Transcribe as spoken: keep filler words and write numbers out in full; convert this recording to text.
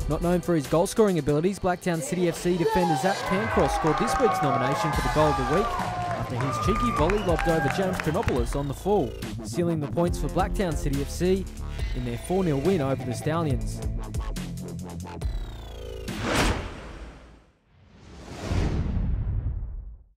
Not known for his goal-scoring abilities, Blacktown City F C defender Zach Cairncross scored this week's nomination for the goal of the week after his cheeky volley lobbed over James Trinopoulos on the full, sealing the points for Blacktown City F C in their four nil win over the Stallions.